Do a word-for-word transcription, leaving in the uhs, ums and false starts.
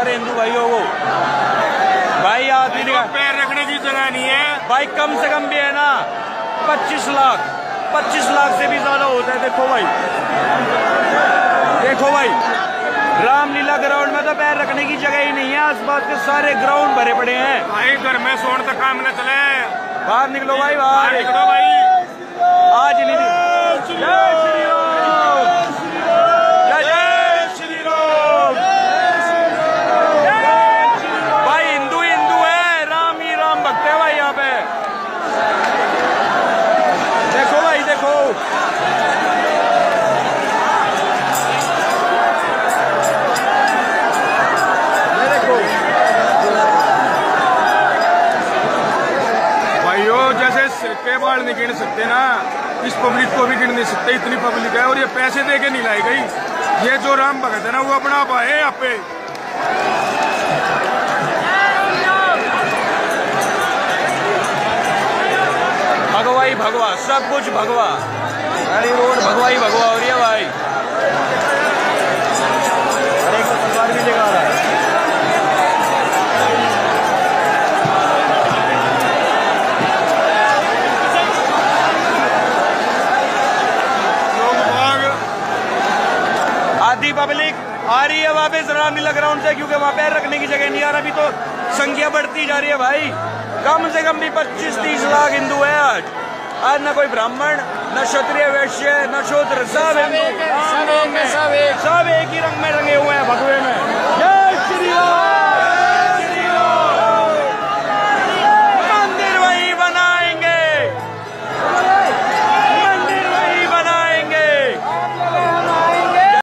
सारे हिंदू भाइयों को। भाई आदमी पैर रखने की जगह नहीं है भाई, कम से कम भी है ना पच्चीस लाख पच्चीस लाख से भी ज्यादा होता है। देखो भाई, देखो भाई, रामलीला ग्राउंड में तो पैर रखने की जगह ही नहीं है, आसपास के सारे ग्राउंड भरे पड़े हैं भाई। घर में सोने तक काम न चले, बाहर निकलो भाई, बाहर निकलो भाई। आज नहीं, जय श्री राम, जय श्री राम। भाई हिंदू हिंदू है, राम ही राम भक्त है भाई यहाँ पे। देखो भाई, देखो के बाल नहीं गिन सकते ना, इस पब्लिक को भी गिन नहीं सकते, इतनी पब्लिक है। और ये पैसे दे के नहीं लाई गई, ये जो राम भगत है ना वो अपना आप आए यहाँ पे। भगवाई भगवा, सब कुछ भगवा, अरे रोड भगवाई भगवा हो रही है भाई। अरे एक तलवार भी लेकर आ रहा है। आधी पब्लिक आ रही है वापस रामलीला ग्राउंड से, क्योंकि वहां पैर रखने की जगह नहीं आ रहा। अभी तो संख्या बढ़ती जा रही है भाई, कम से कम भी पच्चीस तीस लाख हिंदू है आज। आज ना कोई ब्राह्मण, न क्षत्रिय, वैश्य, न शूद्र, सब हिंदू,